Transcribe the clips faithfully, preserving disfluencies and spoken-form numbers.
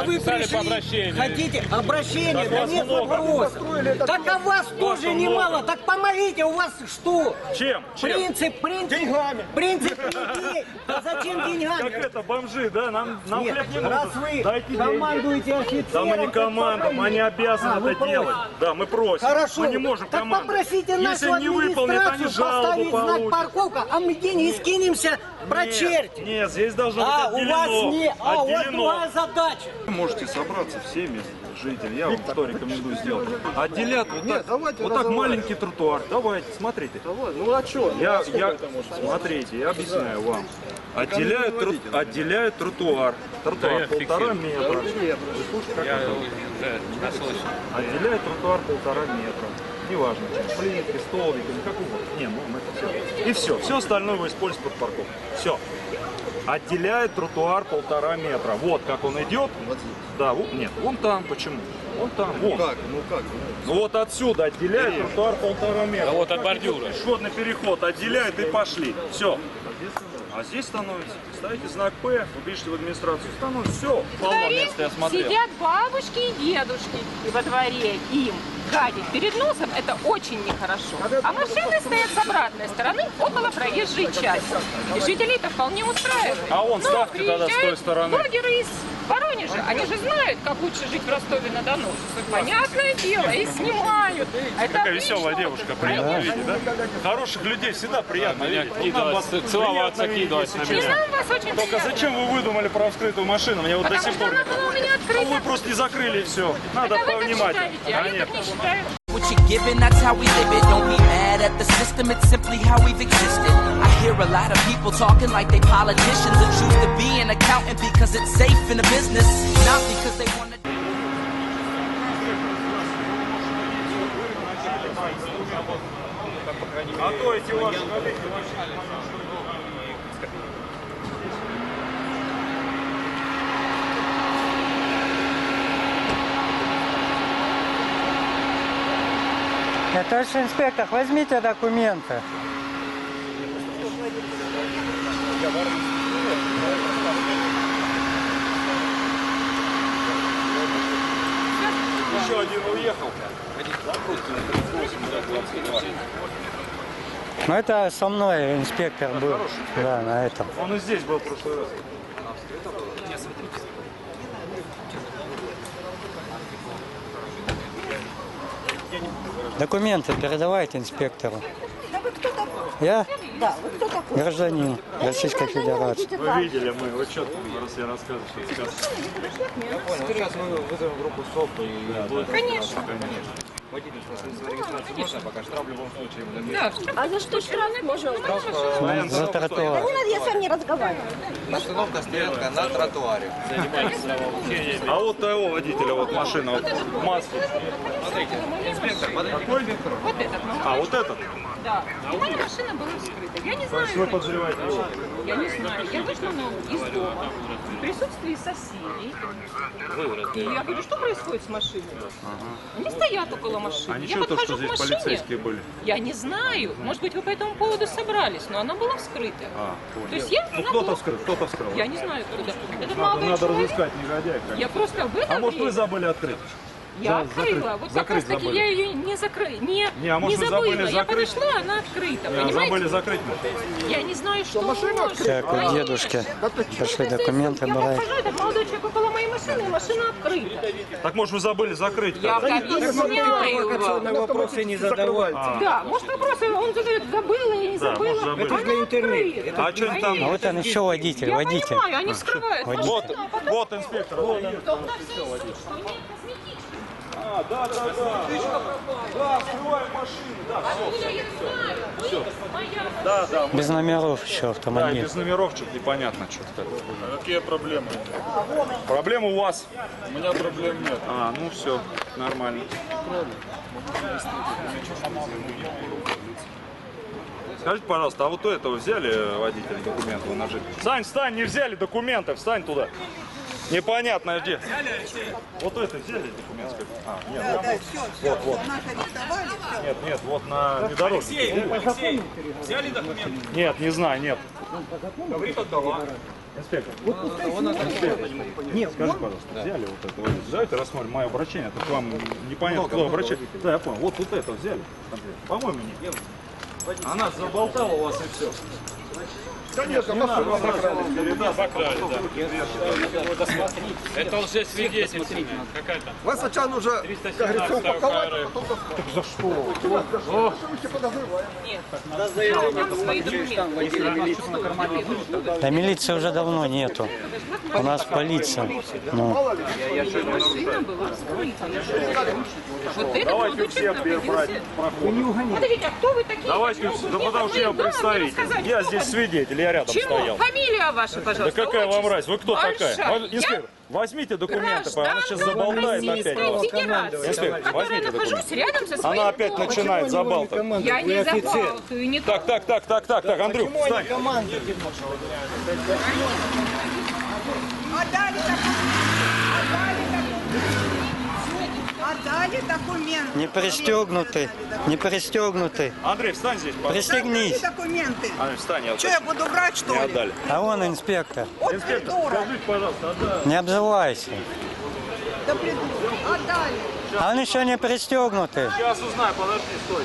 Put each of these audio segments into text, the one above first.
вы пришли, хотите обращение, да нет вопросов. Так а вас тоже немало, так помогите, у вас что? Чем? Принцип, принцип. Деньгами. Принцип людей. А зачем деньгами? Как это, бомжи, да? Нам, нам Нет, хлеб не раз нужен. вы Дайте командуете деньги. офицером... Да мы не командуем, мы не обязаны А, это делать. Да, мы просим. Хорошо. Мы не можем так командовать. попросите нашу Если не выполнит, они администрацию жалобу поставить знак получат. парковка, а мы деньги скинемся, прочерьте. Нет, нет, здесь должно быть А, отделено. у вас не, а у вас отделено. другая задача. Вы можете собраться всеми жителями, я вам что рекомендую сделать. Отделят вот Нет, так, давайте вот так маленький тротуар. Давайте, смотрите. Давай, ну а что? Я, я, смотрите, я объясняю вам. Отделяют, тру, отделяют тротуар. Тротуар Да, полтора фиксирую. метра. Вы слушайте, как Я это? уже наслышан. Отделяют тротуар полтора метра. Неважно, чем плиткой, столбиками, как угодно. Не, ну это все. И все. Все остальное вы используете под парковку. Все. Отделяет тротуар полтора метра. Вот как он идет. Да, вот, нет, вон там. Почему? Вон там, вон. Как? Ну как? Ну вот отсюда отделяет тротуар полтора метра. А вот от бордюра. Пешеходный переход отделяет и пошли. Все. А здесь становится, ставите знак П, вы пишете в администрацию, становится, все. Полно места, я смотрел. Сидят бабушки и дедушки, и во дворе им гадить перед носом – это очень нехорошо. А машины стоят с обратной стороны, около проезжей части. И жителей это вполне устраивает. А вон Но ставьте тогда с той приезжают стороны. блогеры из Воронежа, они же знают, как лучше жить в Ростове-на-Дону. Понятное дело, и снимают. А это Какая отлично. веселая девушка, приятно видеть, да? Хороших людей всегда приятно Меня видеть. кидывать, Нам вас целоваться, приятно видеть, кидывать на если И честно. нам вас очень Только приятно. зачем вы выдумали про вскрытую машину? Мне вот до Потому сих что пор... она была у меня Ну, открыта. вы просто не закрыли и все. Надо Это вы так повнимательнее. считаете, а я так не считаю. What you're giving, that's how we live it. Don't be mad at the system, it's simply how we've existed. I hear a lot of people talking like they politicians and choose to be an accountant because it's safe in the business, not because they want to. А то эти ваши коллеги, Товарищ инспектор, возьмите документы. еще один уехал. Ну это со мной инспектор был. Да, на этом. Он и здесь был в прошлый раз. Документы передавайте инспектору. Я? Да, вы кто такой? Гражданин Российской Федерации. Вы видели мы, вы что там, раз я рассказываю, что сказал. Я понял, сейчас мы вызовем группу СОП и будет... Конечно. Водитель, что регистрацию можно, пока штраф в любом случае. Да. А за что штраф можно? За тротуар. Не надо, я с вами не разговариваю. Остановка стоянка на тротуаре. А вот того водителя, вот машина, вот в маске. Смотрите, инспектор, подойдите к инспектору. Вот этот. А, вот этот? Да. У меня машина была вскрыта. Я не знаю. Вы подозреваете его? Я не знаю. Я вышла на, из дома в присутствии соседей. И я говорю, что происходит с машиной? Они стоят около машины. А Я ничего, то, подхожу что к здесь машине. полицейские были? Я не знаю. Может быть, вы по этому поводу собрались, но она была вскрыта. А, понял. То есть я... Ну она кто-то была- вскрыл, кто-то вскрыл. Я не знаю, кто это. Это Надо, молодой надо человек. разыскать негодяев. Я просто об этом А может вы говорю. забыли открыть? Я За- открыла. закрыть- Вот как закрыть раз таки забыли. я ее не закрыла. Не, Не, а может не вы забыла. забыли Я закрыть? подошла, она открыта. Не, Понимаете? забыли закрыть. Я не знаю, что можно. Так, у дедушки пошли документы Я брать. подхожу, этот молодой человек около моей машины, и машина открыта. Так может вы забыли закрыть? Я тогда? объясняю. Вопросы не задавайте. Да, может вопросы он задает, забыла я не Да, забыла. может, забыли. Она Это для интернета. открыта. А что они там? А вот он еще водитель, Я водитель. понимаю, они скрывают. водитель. Вот, вот инспектор. Вот. Тогда все суть, что у них косметичка. А, да, да, да. Да, скрываем машину. Да, Откуда я знаю? Все. Моя да, да. Без номеров еще Да, и автомобиль. без номеров что-то непонятно. Что-то. Какие проблемы? Проблема у вас. У меня проблем нет. А, ну все, нормально. Скажите, пожалуйста, а вот у этого взяли водителя документы на жизнь? Сань, встань, не взяли документы, встань туда. Непонятно где. Вот это взяли документы? А, нет, Да, вот, да, все, все, вот, вот. нас арестовали, все. Нет, нет, вот на внедорожнике. Взяли документы? Нет, не знаю, нет. Говорит, отдала. Инспектор, инспектор, Нет, скажи, пожалуйста, взяли вот это, вот, давайте рассмотрим мое обращение, это к вам непонятно, кто обращается. Да, я понял, вот, вот это взяли, по-моему, нет. Она заболтала у вас и все. Конечно, не надо, закрали, да, закрали, да. Это лжесвидетель. Какая там? Вас сначала нужно, триста как говорится, семнадцатая упаковать, КРФ. а потом за что? Там свои документы. Да милиции уже давно нету. У нас полиция. Ну, Машина была скрыта. Вот это Давайте молодой всех человек брать находился. проходим. Подождите, а кто вы такие? Давайте, Вы да не потому что я должны представитель. рассказать, Я кто здесь вы? свидетель, я рядом Чего? стоял. Фамилия ваша, Да пожалуйста. какая вам отчество. разница? Вы кто такая? Большая. Вот, инспектор, возьмите документы, Я она сейчас гражданка заболтает Российской опять. Федерации, Инспектор, которая возьмите нахожусь документы. рядом со своим Она опять домом. начинает забалтывать. Я не забалтываю, не Так, так, так, так, так, так, Андрюх, встань. Отдали Отдали документы. не пристегнутый, не пристегнутый. Андрей, встань здесь, пожалуйста. Пристегнись. Отдали документы. Андрей, встань, я Что, я буду врать, что не ли? отдали. А вон инспектор. Вот Инспектор, придурок. скажите, пожалуйста, отдали. Не обзывайся. Да придурок. Отдали. А он еще не пристегнутый. Сейчас узнаю, подожди, стой.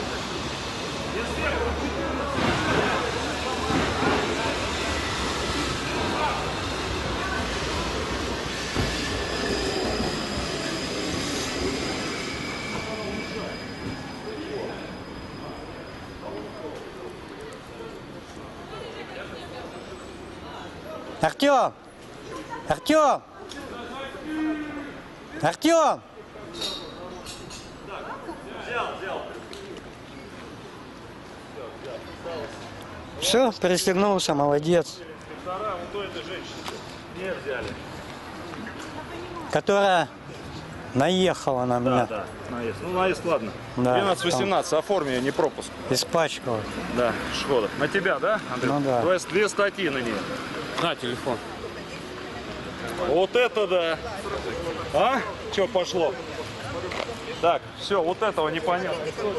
Артем! Артем! Артем! Все, пристегнулся, молодец. Вторая, вот у этой женщины не взяли. Которая наехала на меня, Да, да, наезд. Ну, наезд, ладно. Да, двенадцать восемнадцать, оформи, не пропуск. испачкала. Да, Шкода. На тебя, да, Андрей? Ну да. То есть две статьи на нее. На телефон. Вот это да. А? Что пошло? Так, все, вот этого непонятно.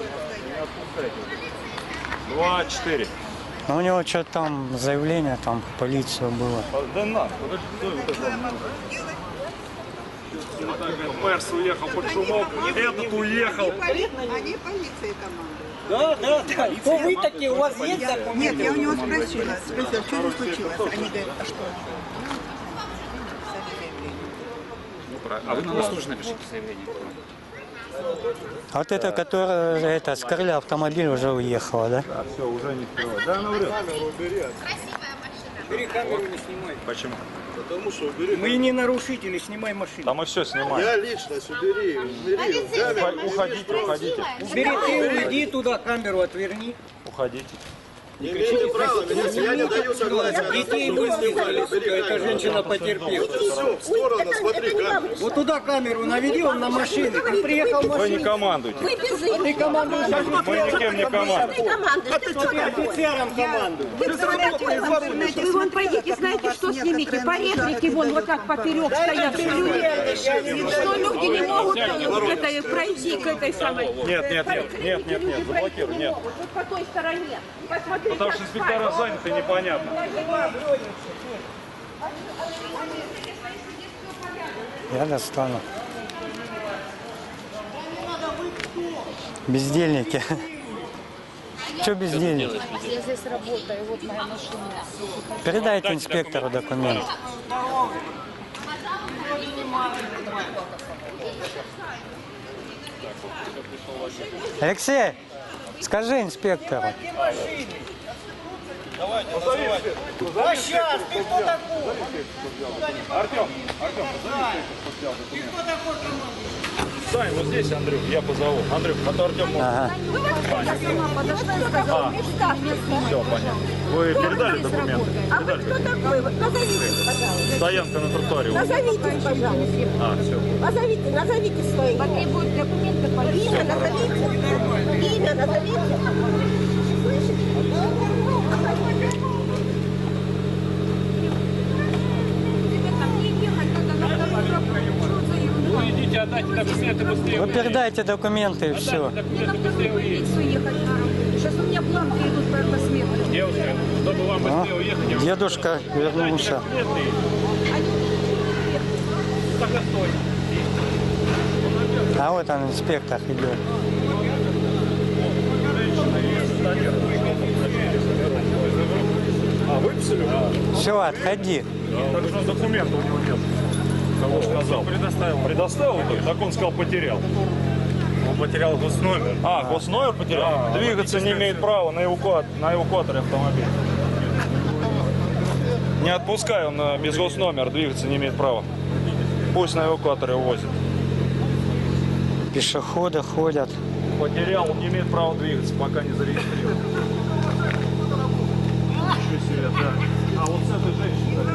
Два, четыре. Но у него что-то там заявление, там в полицию было. Да на, подожди, стой, вот это. Перс уехал под шумок, этот уехал. Они полиции командуют. Да, да, да. Кто вы такие? У вас есть Нет, документы? я у него спросила. Спросила, что не случилось. Они говорят, а что? А вы на нас тоже напишите заявление. А вот эта, которая, это, с крыла автомобиль уже уехала, да? А все, уже не скрывай. Да, она врет. Бери камеру, не снимай. Почему? Мы не нарушители, снимай машину. Там мы все снимаем. Я личность убери, убери. Уходи- Уходите, уходите. Бери, ты уйди туда, камеру отверни. Уходите. Не имеете права, я не даю согласия. Детей вы снимали, сука, эта женщина потерпела. Все, в сторону, смотри, как. Вот туда камеру наведи, он на машине. Ты приехал в Вы не машине. командуйте. Ты командуешь Мы никем не командуем. Ты офицером командуешь. Вы вон пойдите, знаете, что снимите? Поребрики вон вот так поперек стоят. Что люди не могут э, это, пройти к этой самой... Нет, нет, нет, нет, нет, нет, заблокируй, нет. Вот по той стороне. Посмотрите, Потому что инспектора заняты, непонятно. Я достану. Бездельники. Что бездельники? я здесь работаю, вот моя машина. Передайте инспектору документ. Алексей, скажи инспектору. А сейчас, ты кто такой? Артем, Артем, позови. Кто такой командующий? Стань, вот здесь, Андрюх, я позову. Андрюх, а то Артем может. Ага. Подошла, Все, понятно. Вы передали документы? А вы кто такой? Вот назовитесь, пожалуйста. Стоянка на тротуаре. Назовитесь, пожалуйста. А, все. Назовите, назовите свои. Потребуют документы, имя назовите. Имя назовите. Ну идите, отдайте документы быстрее. Вы передайте документы и все. Документы быстрее уедете. Сейчас у меня планки идут по посмотрим. Девушка, чтобы вам О, быстрее уехать, я вам дедушка вернулся. так и стой. А вот он, инспектор, идет. А, выписали? Все, отходи. Так что документа у него нет. Кого сказал? Предоставил. Предоставил? Так он сказал, потерял. Он потерял госномер. А, госномер потерял? Да, Двигаться не имеет права на, эвакуат... на эвакуаторе автомобиля. Не отпускай, он э, без госномера двигаться не имеет права. Пусть на эвакуаторе увозят. Пешеходы ходят. Потерял, он не имеет права двигаться, пока не зарегистрирован. Ничего себе, да. А вот с этой женщиной.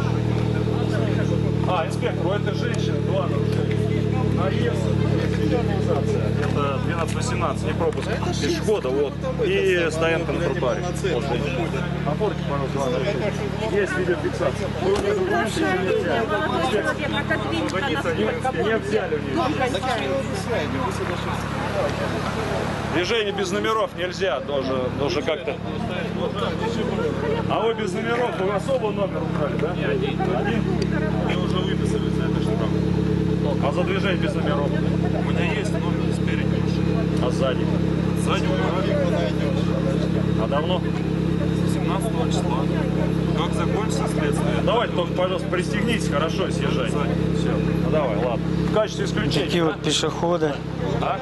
А, инспектор, у этой женщины два нарушения. Наезд, видеофиксация. Это двенадцать восемнадцать, не пропуск пешехода, вот. И стоянка на тротуаре. Вот женщина. Оформите, пожалуйста, два нарушения. Есть видеофиксация. Вы у нее увидите или не взяли? Инспектор, не взяли у нее. Движение без номеров нельзя, тоже, тоже как-то. А вы без номеров, вы особо номер убрали, да? Не один. Один? Мне уже выписали за это штраф. А за движение без номеров? У меня есть номер спереди. А сзади? Сзади убрали. А давно? семнадцатого числа. Как закончится следствие? Давайте только, пожалуйста, пристегнитесь, хорошо, и съезжайте. Все. Ну давай, ладно. В качестве исключения. Такие вот пешеходы. А?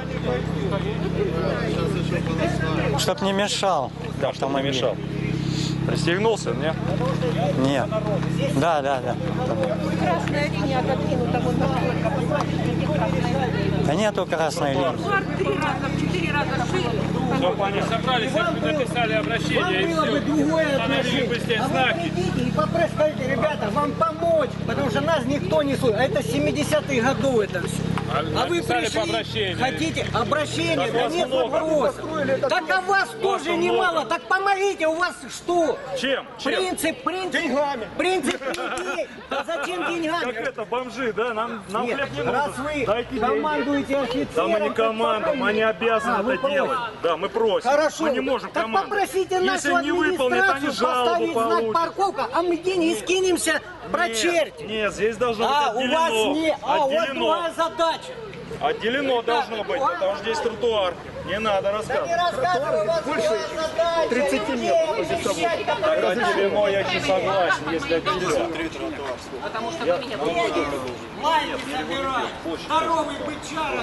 Чтоб не мешал. Да, чтобы не мешал. Пристегнулся, не? Нет. Да, да, да. Красная линия отодвинута вот насколько. Посмотрите, где красная линия. Да нету красной линии. Тротуар три раза, в четыре раза шире. Все, понятно. Собрались, написали обращение Вам и было бы все. другое Установили отношение. быстрее А вы знаки. придите и попросите, скажите, ребята, вам помочь, потому что нас никто не слушает. А это семидесятые годы это все. А, А вы написали по пришли, обращению. хотите обращение, Так да вас нет много. вопросов. Так а вас тоже много. немало, так помогите, у вас что? Чем? Чем? Принцип, принцип, деньгами. Принцип людей. Да зачем деньгами? Как это, бомжи, да? Нам, нам Нет, хлеб не нужен. раз вы Дайте деньги. командуете офицером... Да мы не командуем, мы не обязаны А, вы это делать. просите. Да, мы просим. Хорошо. Мы не можем так командовать. попросите нашу Если не выполнит, они администрацию жалобу поставить знак получат. парковка, а мы деньги скинемся, прочерьте. Нет, нет, здесь должно А, быть у вас отделено. не, а у вас отделено. другая задача. Отделено должно быть, потому что здесь тротуар. Не надо Не рассказывать. рассказывай, у вас другая задача. тридцать метров. Так отделено, я не согласен, если отделено. Потому что вы меня Лайки собирай. Здоровый бычара.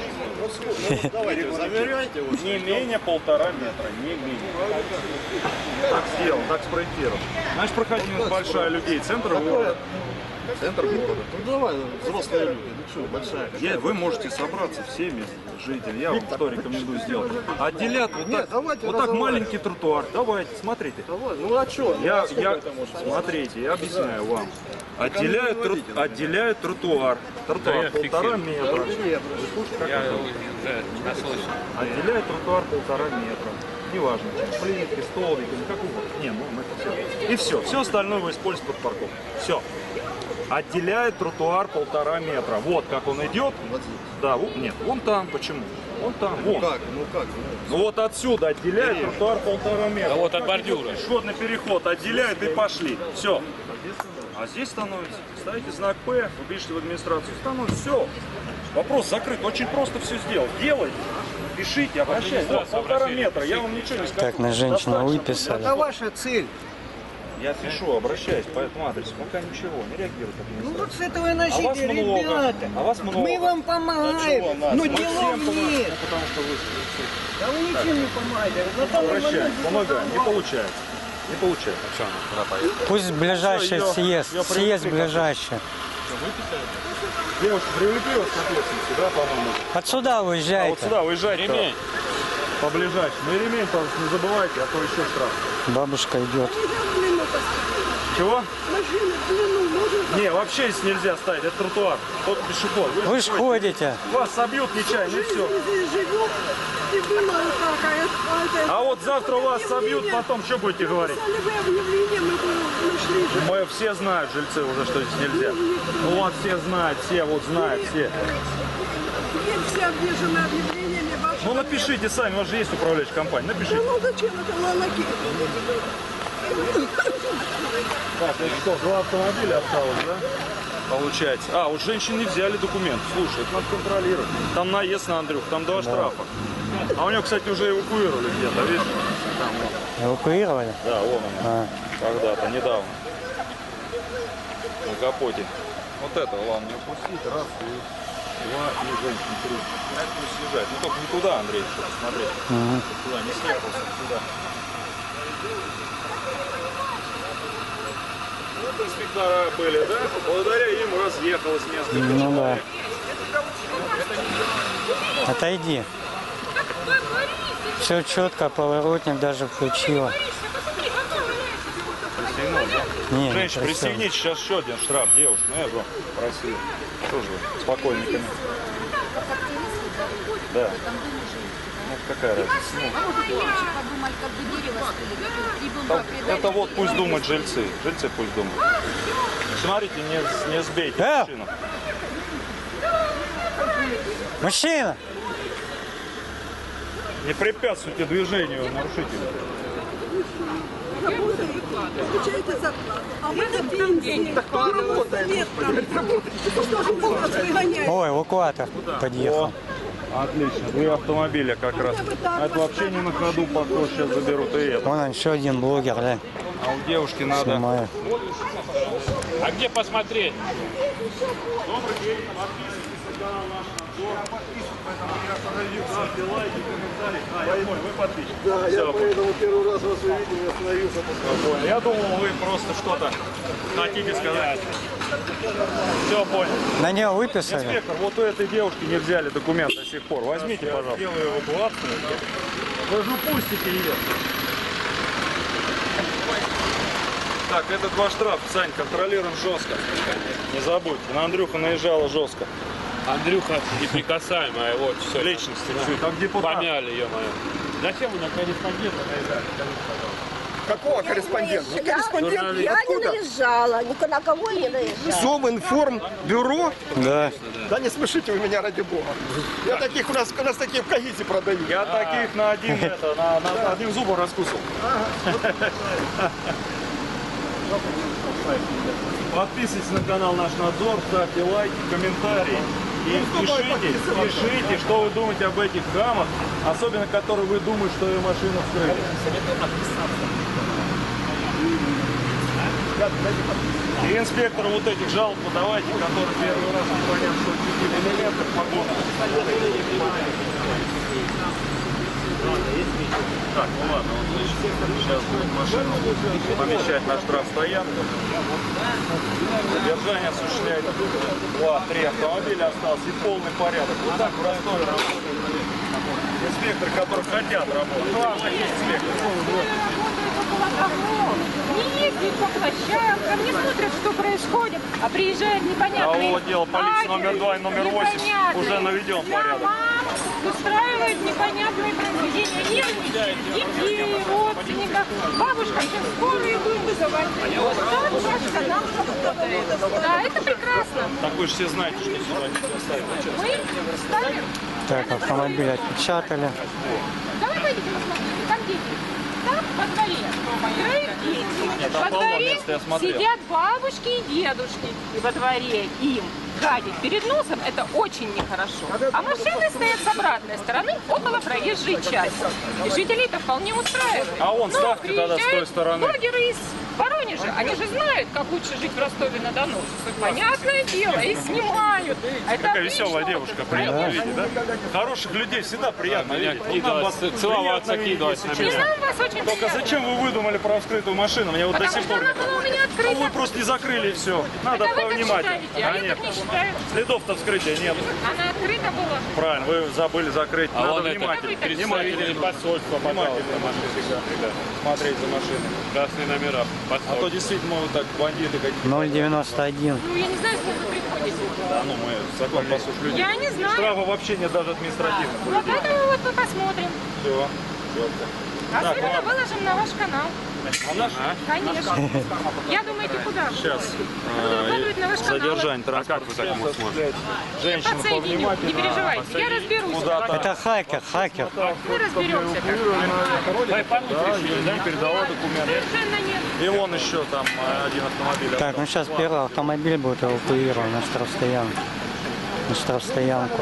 Не менее полтора метра, не менее. Так сделал, так спроектировал. Значит, проходимость большая людей, центр города. Центр города. Ну давай, взрослые люди. Ну что, большая. Я- вы можете собраться всеми жителями. Я вам что рекомендую сделать. Отделят вот Нет, так, давайте вот так разговаривать. маленький тротуар. Давайте, смотрите. Давай, ну а что? Я, я, смотрите, я объясняю вам. Отделяют, трот- отделяют тротуар. Тротуар Да, я полтора фиксирую. метра. Я уже наслышан. Отделяют тротуар полтора метра. Неважно, плитки, столбики, как угодно. Не, ну это все. И все. Все остальное вы используете под парковку. Все. Отделяет тротуар полтора метра. Вот как он идет. Вот здесь. Да, вот, нет, вон там. Почему? Вон там, Ну вон. как, ну как? Ну вот отсюда отделяет тротуар полтора метра. А вот от бордюра. Пешеходный переход отделяют и пошли. Все. А здесь становится. Ставите знак П, вы пишете в администрацию. Становится. Все. Вопрос закрыт. Очень просто все сделать. Делайте. Пишите, обращайтесь. Вот, полтора метра. Я вам ничего не скажу. Так, на женщину выписали. Это ваша цель. Я пишу, обращаюсь по этому адресу. Пока ничего, не реагирует Ну администрация. вот с этого и А вас начните, много. ребята. А вас много. Мы вам А чего помогаем, нас? но Мы делов всем помогаем. нет. Ну, потому что вы Да вы ничем не помогаете. На данный обращаетесь, момент помогаем. Не получается. Не получается. Пусть ближайший Всё, её- съезд. её Съезд привлекли. ближайший. Девушка, привлекли вас к ответственности, да, по-моему? Отсюда А вот уезжайте. сюда уезжать Ремень. поближайше. Ну и ремень, пожалуйста, не забывайте, а то еще штраф. Бабушка идет. Чего? Не, вообще здесь нельзя ставить, это тротуар. Только пешеход. Вы ж ходите. Вас собьют нечаянно, и все. А вот завтра вас собьют, потом что будете говорить? Мы все знают, жильцы, уже, что здесь нельзя. Ну вот все знают, все вот знают, все. Все обвешаны объявлениями, вообще Ну напишите сами, у вас же есть управляющая компания, напишите. Ну зачем это на ноги? Так, это что, два автомобиля осталось, да? Получается. А, у женщины взяли документ. Слушай, это надо контролировать. Там наезд на Андрюх, там два штрафа. А у него, кстати, уже эвакуировали где-то, видишь? Там, вот. Эвакуировали? Да, вон он. А. Когда-то, недавно. На капоте. Вот это, ладно, не упустить. Раз, и два, и женщин, три. А это пусть съезжает. Ну только не туда, Андрей, чтобы посмотреть. Угу. Туда, не съехался, сюда. Вот инспектора были, да? Благодаря им разъехалось несколько Ну человек. да. Отойди. Все четко, поворотник даже включила. Пристегнул, да? Не, Женщина, не пристегните, сейчас еще один штраф, девушка. Ну я же просил. Тоже спокойненькими. Да. Ну какая разница? Ну, там, это вот пусть думают жильцы. Жильцы пусть думают. Смотрите, не, не сбейте э! машину. Мужчина! Не препятствуйте движению нарушителя. Получаете зарплату. А мы на пенсии. Работаем. Ой, эвакуатор подъехал. О, отлично. Две автомобиля как раз. А это вообще не на ходу, похоже, сейчас заберут и это. Вон он, еще один блогер, да? А у девушки надо... Снимаю. А где посмотреть? Добрый день. Подписывайтесь на канал «Наш Надзор». Ставьте лайки, комментарии. А, я понял, вы подписчик. Да, Все, я поэтому первый раз вас увидел и остановился. понял. Я думал, вы просто что-то хотите сказать. Все, понял. На него выписали? Инспектор, вот у этой девушки не взяли документ до сих пор. Возьмите, пожалуйста. Я делаю эвакуацию. Вы же упустите ее. Так, это два штрафа, Сань, контролируем жестко. Не забудьте, на Андрюху наезжала жестко. Андрюха неприкасаемая, вот все. Личность, как депутат. Помяли ее мою. Зачем вы на корреспондента наезжали? Какого корреспондента? Ну, корреспондент Я не откуда? наезжала, ни на кого не наезжала. Совинформбюро? Да. Да не смешите вы меня, ради бога. Я таких, у нас, у нас такие в Кагите продают. Я таких на один, это, на, на, на одним зубом раскусил. Подписывайтесь на канал «Наш Надзор», ставьте лайки, комментарии. И пишите, пишите, что вы думаете об этих хамах, особенно которые вы думаете, что ее машину вскрыли. И инспектору вот этих жалоб подавайте, которые первый раз не понятно, что какие-то элементы погоны. Так, ну ладно, вот значит, сейчас будет машину помещать на штрафстоянку. Задержание осуществляет два-три автомобиля осталось и полный порядок. Вот так в Ростове работает инспектор, которые хотят работать. Главное, есть инспектор. Не ездят по площадкам, не смотрят, что происходит, а приезжает непонятный А вот дело полиции номер два и номер восемь уже наведен порядок. Устраивают непонятные произведения. Нет детей, родственников. Бабушка сейчас скорую будет вызывать. Вот так ваш канал работает. Да, это прекрасно. Так вы же все знаете, что сюда нельзя ставить. Мы ставим. Так, автомобиль отпечатали. Давай пойдите, посмотрите, там дети. Там во дворе. Играют дети. Во дворе сидят бабушки и дедушки. И во дворе им гадить перед носом — это очень нехорошо. А машины стоят с обратной стороны, около проезжей части. И жителей это вполне устраивает. А вон Но ставьте тогда с той приезжают стороны. блогеры из Воронежа, они же знают, как лучше жить в Ростове-на-Дону. Понятное дело, и снимают. А это Какая отлично. веселая девушка, приятно видеть, да? Хороших людей всегда приятно Меня видеть. кидать, Вот нам вас целоваться, приятно видеть, кидать если на И честно. нам вас очень Только приятно. зачем вы выдумали про вскрытую машину? Мне вот до Потому сих что пор... она была у меня Ну, вы открыта. просто не закрыли и все. Надо Это вы так повнимательнее. считаете, а я так не считаю. Следов-то вскрытия нет. Она открыта была. Правильно, вы забыли закрыть. А Надо вон это внимательно. представители посольства, пожалуйста, Внимательно машины всегда. смотреть за машиной. Красные номера. А то Посольство. действительно могут так бандиты какие-то. ноль девяносто один. Ну, я не знаю, сколько вы приходите. Да, ну мы закон послушать людей. Я не знаю. Штрафа вообще нет даже административных. Вот это вот мы посмотрим. Все, четко. Особенно ладно. выложим на ваш канал. Конечно. Я думаете, куда? Сейчас. Выкладывать на ваш канал. Задержание А как транспорта. вы так смотрите? Женщина Подсоединю. Не повнимательнее. переживайте, я разберусь. Куда-то. Это хакер, хакер. Мы разберемся. Дай помыть Да, решили, ей да? передала документы. Совершенно нет. И вон еще там э, один автомобиль. Так, ну сейчас первый автомобиль будет эвакуирован на штрафстоянку. На штрафстоянку.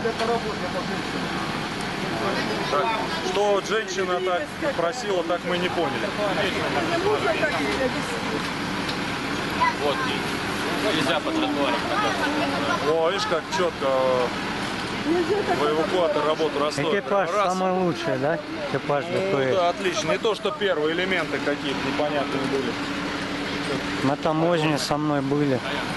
Так, что вот женщина так просила, так мы не поняли. Вот, нельзя по тротуарам. О, видишь, как четко в эвакуатор работу расставили. Экипаж Раз. самый лучший, да? Экипаж Ну, ДПС. да, отлично. Не то, что первые элементы какие-то непонятные были. На таможне со мной были.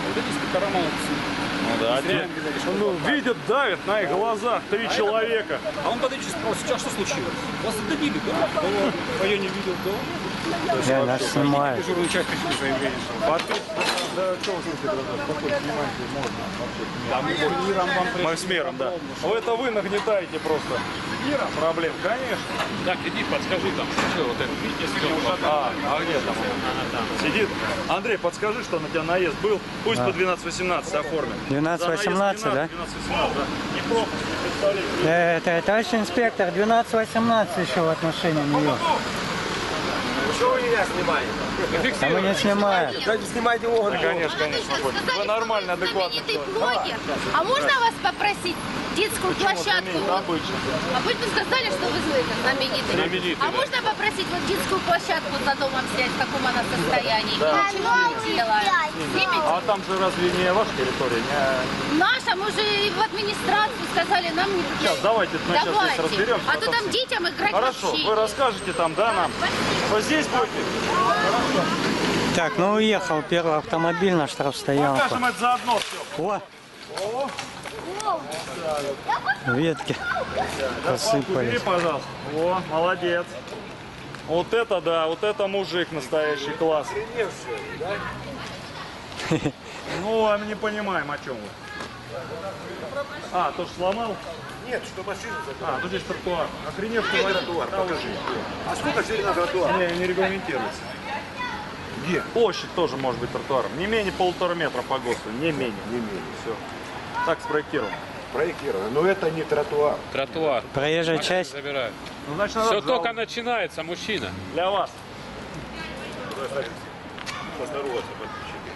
Ну да, те- ну, видят, давят на их глазах три человека. А он подойдет и спросит, а что случилось? Вас задавили, да? А я не видел, да? Я нас снимаю. Дежурную часть пришли заявление. Подпис- Да, что вы слушаете, какой снимаете, можно. Мы с миром, да. Вы это вы нагнетаете просто. Проблем, конечно. Так, иди, подскажи там. Что, вот это, видите, сколько? А, а где там? Сидит. Андрей, подскажи, что на тебя наезд был. Пусть по двенадцать восемнадцать оформят. двенадцать восемнадцать, да? двенадцать восемнадцать, да. Не пропуск, представляете. Э, Это, товарищ инспектор, двенадцать восемнадцать еще в отношении нее. Что вы меня снимаете? А мы не снимаем. Дайте снимайте огонь. Да, конечно, конечно. Вы нормально, адекватно. Знаменитый блогер. А можно вас попросить детскую площадку? Вот обычно. А вы бы сказали, что вы злой, знаменитый. Знаменитый, А да. можно попросить вот детскую площадку за домом снять, в каком она состоянии? Да. Почему не делаем? Снимите? А там же разве не ваша территория? Не... Наша, мы же и в администрацию сказали, нам не... Сейчас, давайте мы сейчас здесь Давайте. разберемся. А то потом там все. детям играть Хорошо, вообще. вы расскажете там, да, нам? Вот здесь будете? Так, ну уехал первый автомобиль на штрафстоянку. Покажем это заодно все. О! Ветки Убери, посыпались. пожалуйста. О, молодец. Вот это да, вот это мужик настоящий класс. Ну, а мы не понимаем, о чем вы. А, то, что сломал? Нет, что машину забрали. А, тут здесь тротуар. Охреневший Тротуар, покажи. А сколько сегодня на тротуар? Не, не регламентируется. Где? Площадь тоже может быть тротуаром. Не менее полутора метра по ГОСТу. Не менее. Не менее. Все. Так спроектировано. Проектировано. Но это не тротуар. Тротуар. Проезжая часть. Забирают. Ну, значит, Все надо только жалобу. начинается, мужчина. Для вас. Поздороваться, подписчики.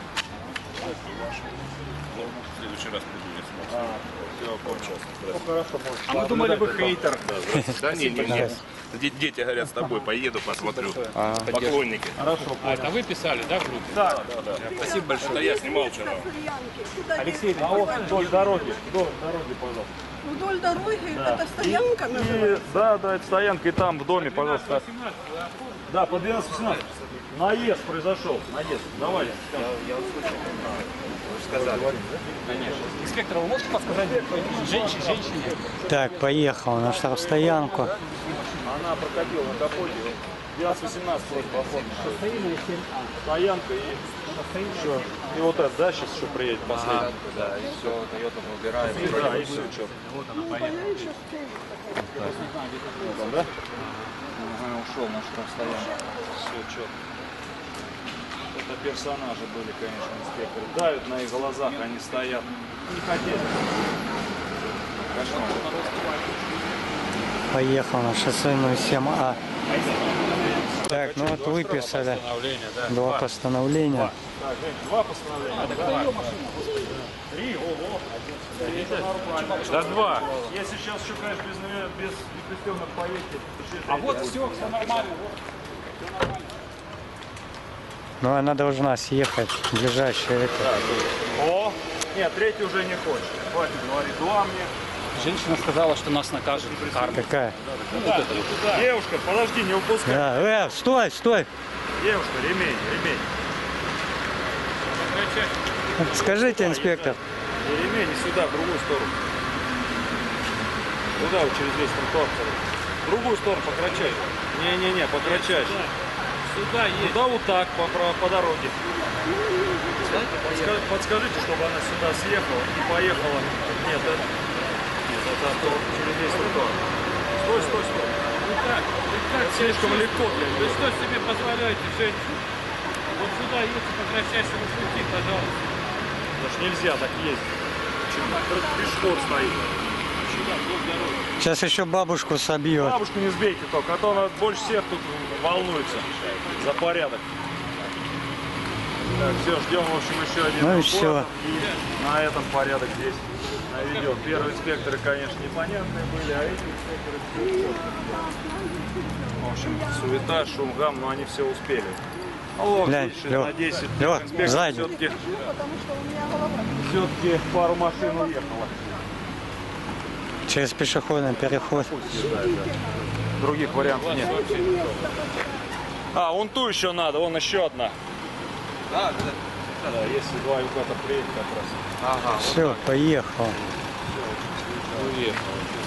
В следующий раз приду, не смотрю. Ну, хорошо, может. А мы думали, вы хейтер. Да не, не, не. Дети говорят, с тобой поеду, посмотрю. Поклонники. Хорошо. А это вы писали, да, в группе? Да, Спасибо большое. Это я снимал вчера. Алексей, а вот вдоль дороги. Вдоль дороги, пожалуйста. Вдоль дороги, это стоянка И, называется. да, да, это стоянка, и там в доме, пожалуйста. Да, по двенадцать восемнадцать. Наезд произошел. Наезд. Давайте. Сказали. Конечно. Инспектор, вы можете подсказать женщине, женщине? Так, поехал на штрафстоянку. Она прокатила на капоте. двенадцать восемнадцать просьба оформить. Стоянка и еще. И вот это, да, сейчас еще приедет последний. Да, и все, Toyota мы убираем. Да, и все, что. Вот она поехала. Да? Ага, ушел на штрафстоянку. Все, что. Это персонажи были, конечно, инспекторы. Давят на их глазах, они стоят. Не хотели. Поехал на шоссейную семь А. Так, ну вот выписали два постановления. Так, Жень, два постановления. Да. Три, ого. Да два. Если сейчас еще, конечно, без, без непристемных поедете. А вот все, все нормально. Но она должна съехать в ближайшее это. О, нет, третий уже не хочет. Хватит говорить, два мне. Женщина сказала, что нас накажет. Какая? Девушка, подожди, не упускай. Да, э, стой, стой. Девушка, ремень, ремень. Скажите, инспектор. И ремень и сюда, в другую сторону. Туда, вот через весь тротуар. В другую сторону покрочай. Не-не-не, покрочай. Сюда есть. Туда вот так, по, по, по дороге. Подска- подскажите, чтобы она сюда съехала и поехала. Нет, это, нет, это через весь тротуар. Стой, стой, стой. Слишком легко для Вы что себе позволяете, женщина? Вот сюда едьте по кратчайшему пути, пожалуйста. Потому что нельзя так ездить. Пешеход стоит. Сейчас еще бабушку собьет. Бабушку не сбейте только, а то она больше всех тут волнуется за порядок. Так, все, ждем, в общем, еще один Ну и эвакуатор. всё. И на этом порядок здесь наведем. Первые инспекторы, конечно, непонятные были, а эти инспекторы... В общем, суета, шум, гам, но они все успели. О, Глянь, видишь, Лёва, на десять Лёва, инспекторов сзади. все-таки все-таки пару машин уехало. Через пешеходный переход. Других вариантов нет. А, вон ту еще надо, вон еще одна. Да, да, да. Если два эвакуатора приедет как раз. Ага. Все, поехал. Уехал.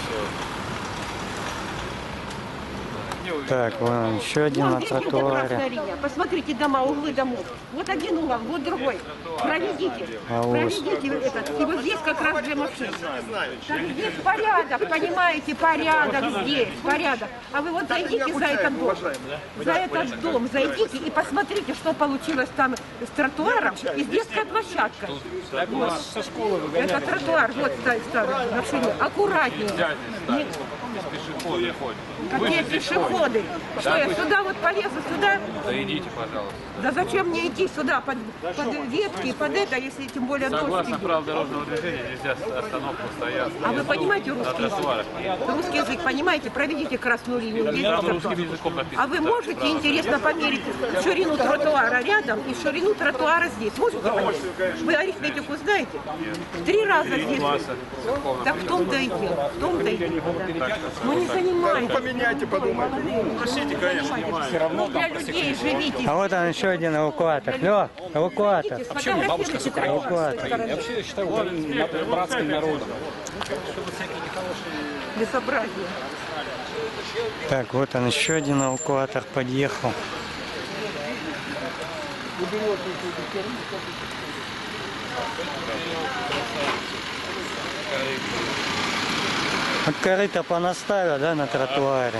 Так, вон еще один на Вот здесь вот тротуаре. красная линия. Посмотрите дома, углы домов. Вот один угол, вот другой. Проведите. А вот. Проведите этот. И вот здесь как раз для машин. Так здесь порядок, понимаете, порядок здесь, порядок. А вы вот зайдите за этот дом. За этот дом зайдите и посмотрите, что получилось там с тротуаром и с детской площадкой. Вот. Это тротуар, вот старый, машины. Аккуратнее. Не- Какие пешеходы? Что я сюда вот полезу, сюда? Да идите, пожалуйста. Да зачем мне идти сюда, под, под ветки, под это, если тем более дождь Согласно идет? правилам дорожного движения нельзя остановку стоять. А вы понимаете русский язык? Русский язык понимаете? Проведите красную линию. Здесь Там вот русским это. языком написано. А вы можете, интересно, померить ширину тротуара рядом и ширину тротуара здесь? Можете померить? Вы арифметику знаете? В три раза здесь. Так в том-то и дело. В том-то и дело. Да. Ну не занимайтесь. Поменяйте, подумайте. Просите, конечно, внимание. Ну для людей живите. А вот он еще один эвакуатор. Лё, эвакуатор. Сфотографируйте Эвакуатор. Я вообще считаю братским народом. безобразие. Так, вот он еще один эвакуатор подъехал. Вот корыто понаставил, да, на тротуаре.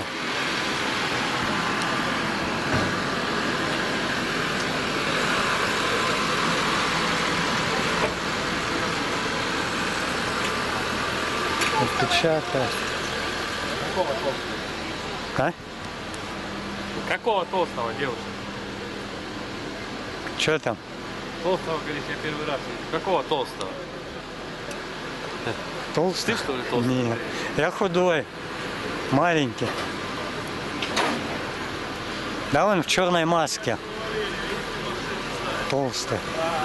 Отпечатает. А? Какого толстого, девушка? Что там? Толстого, говорите, я первый раз вижу. Какого толстого? Толстый? Ты, что ли, толстый? Нет. Я худой. Маленький. Да он в черной маске. Толстый.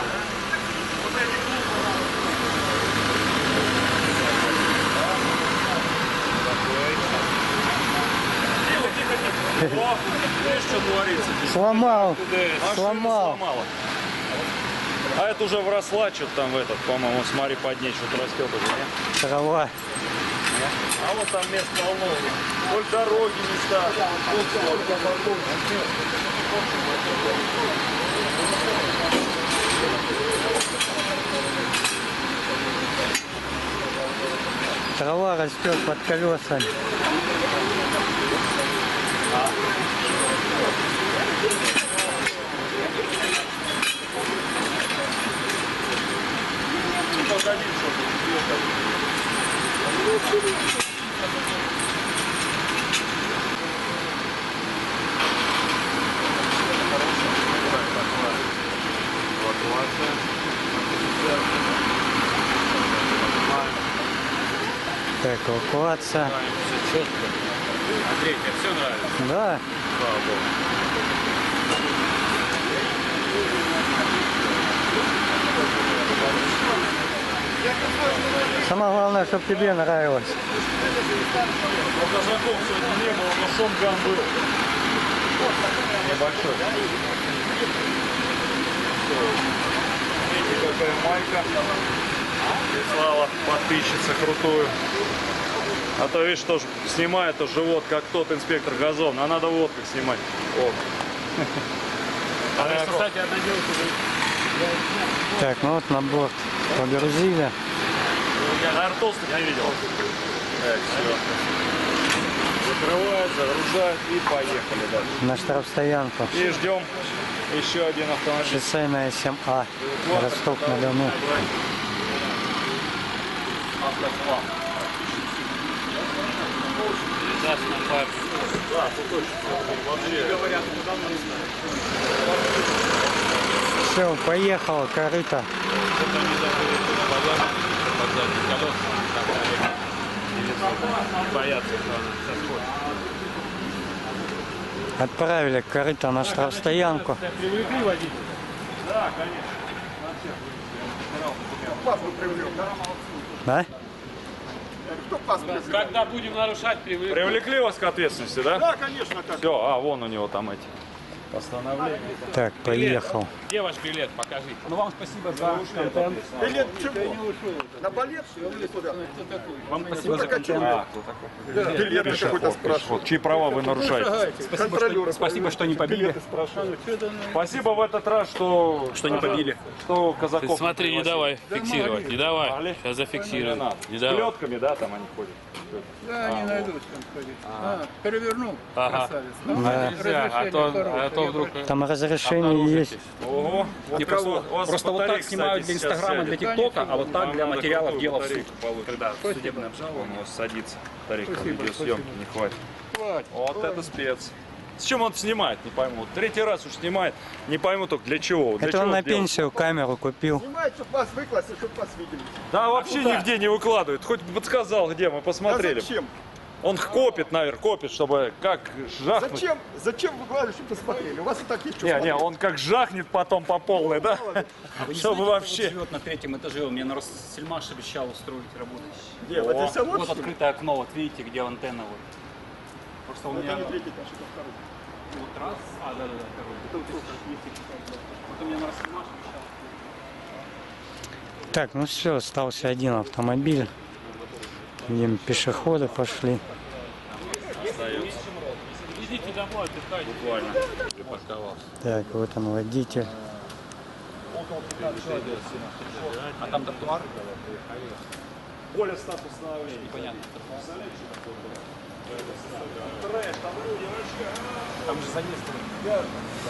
О, видишь, что творится? Сломал. Машину Сломал. сломала. А это уже вросла что-то там в этот, по-моему, смотри, под ней что-то растет уже, нет? Трава. А вот там мест полно. Вдоль дороги места. Вот столько вокруг. Трава растет под колесами. Погоди, Так, эвакуация. Андрей, тебе все нравится? Да. Слава Богу. Самое главное, чтобы тебе нравилось. Только знаком сегодня не было, но шумган был. Небольшой. Видите, какая майка. Прислала подписчица крутую. А то, видишь, тоже снимает то живот, как тот инспектор газон. А надо вот как снимать. О. А, кстати, одна девушка говорит, Так, ну вот на борт погрузили. Я, наверное, толстых не видел. Так, все. Закрывают, загружают и поехали дальше. на штрафстоянку. И ждем еще один автомобиль. Шоссейная семь А, Ростов-на-Дону. Все, поехал, корыто. Отправили корыто на штрафстоянку. Да, конечно. Паспорт привлек, да? Да? Кто паспорт? Когда будем нарушать, привыкли. Привлекли вас к ответственности, да? Да, конечно, как. Все, а вон у него там эти постановления. Так, поехал. Где ваш билет? Покажите. Ну вам спасибо за контент. Билет чего? На балет или куда? Вам спасибо за контент. А, кто такой? Да, билет какой-то спрашивает. Чьи права вы нарушаете? Спасибо, что, спасибо, что не побили. Спасибо в этот раз, что... Что не побили. Что казаков... Смотри, не давай фиксировать, не давай. Сейчас зафиксируем. Не С давай. плетками, да, там они ходят? Да, они найдут там ходить. А, перевернул, Ага. красавец. Ну, Да. Нельзя, а то, а то вдруг... Там разрешение есть. Ого. Вот Никого. у вас Просто вот батарей, так снимают для кстати, сейчас Инстаграма, для сядет. ТикТока, а вот так Вам для надо материалов крутую дела в батарейку суд. получить. Когда судебное Он у обжалование. вас садится. Тарик, Спасибо, видеосъемки спасибо. не хватит. хватит. Вот это спец. С чем он снимает, не пойму. Третий раз уж снимает, не пойму только для чего. Для Это он чего на делать? пенсию камеру купил. Снимает, чтобы вас выкласть, чтобы вас видели. Да вообще нигде не выкладывает. Хоть бы подсказал, где мы посмотрели. А зачем? Он копит, наверное, копит, чтобы как жахнуть. Зачем? Зачем вы говорили, чтобы посмотрели? У вас и такие что Не, не, смотреть? он как жахнет потом по полной, да? А вы не Чтобы знаете, кто вообще... вот живет на третьем этаже? Он мне на Россельмаш обещал устроить работу. Где? Вот здесь вот, Вот что ли? открытое окно, вот видите, где антенна вот. Просто у меня... Это не третий этаж, это второй. Вот раз, а, да, да, да, второй. Это вот сколько? Вот у меня на Россельмаш обещал. Так, ну все, остался один автомобиль. Видим, пешеходы пошли. Идите домой, отдыхайте. Буквально. Припарковался. Так, вот он водитель. А там тротуар? Более статус становления. Непонятно. Там же заезд.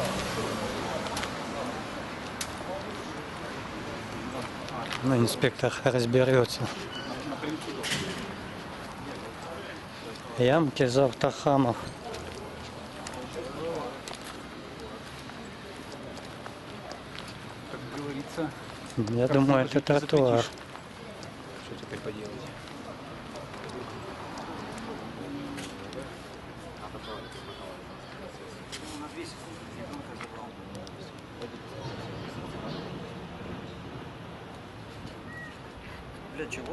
Ну, инспектор разберется. Ямки за автохамов. Как говорится. Я думаю, это тротуар. Что теперь поделать? Для чего?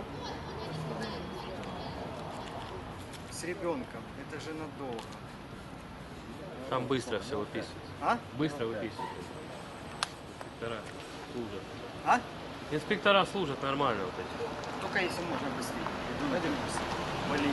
С ребенком. Это же надолго. Там быстро все выписывают. А? Быстро выписывают. Инспектора служат. А? Инспектора служат нормально вот эти. Только если можно быстрее. Пойдем быстрее.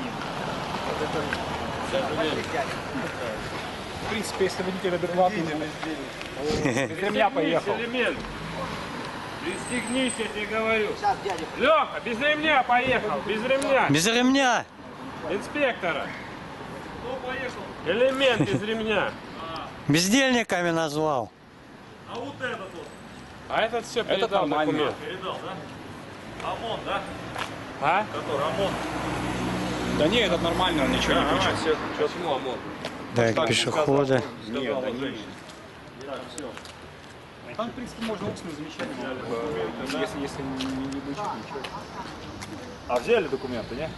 Блин. В принципе, если водитель адекватный, без ремня поехал. Элемент. Пристегнись, я тебе говорю. Сейчас, дядя. Леха, без ремня поехал, без ремня. Без ремня! Инспектора. Элемент без ремня. Бездельниками назвал. А вот этот вот. А этот все Это передал нормально. документ. Передал, да? ОМОН, да? А? Который ОМОН. Да не, этот нормально, он ничего не Ага, хочет. все. Почему ОМОН? Так, пешеходы. Нет, да не. Там, в принципе, можно устную замечание, если, если не, не будет ничего. А взяли документы, не?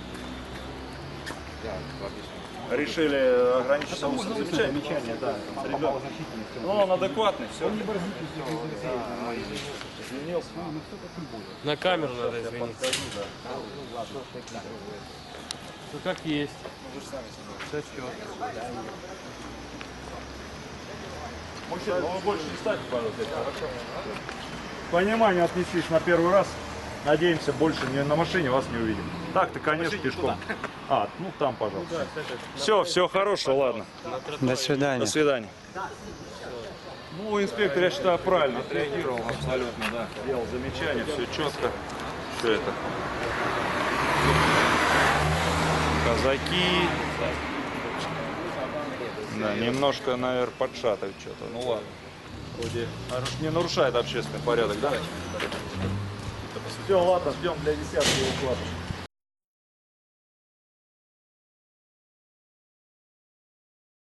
Решили ограничиться устным замечанием? Да. Ну, он адекватный, все. Извинился. На камеру надо извиниться. Ну как есть. Все четко. Мужчина, ну вы больше не ставьте, пожалуйста. С пониманием отнеслись на первый раз. Надеемся, больше не на машине вас не увидим. Так-то, конечно, пешком. А, ну там, пожалуйста. Все, все хорошего, ладно. До свидания. До свидания. Ну, инспектор, я считаю, правильно отреагировал абсолютно, да. Делал замечания, все четко. Все это. Казаки. Да, немножко, наверное, подшатывает что-то. Ну ладно. Вроде не нарушает общественный порядок, да? Все, ладно, ждем для десятки укладов.